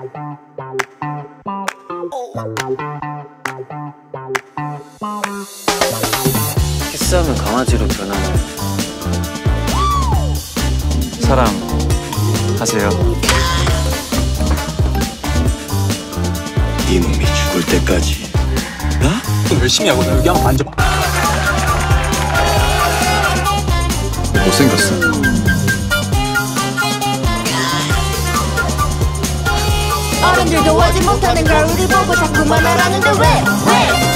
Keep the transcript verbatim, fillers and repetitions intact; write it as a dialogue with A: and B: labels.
A: 키스하면 강아지로 변하는 사랑하세요.
B: 이놈이 죽을 때까지 나?
C: 열심히 하고 나 여기 한번 만져봐.
A: 못생겼어.
D: 어른들도 하지 못하는 걸 우리 보고 자꾸만 하라는데 왜? 왜?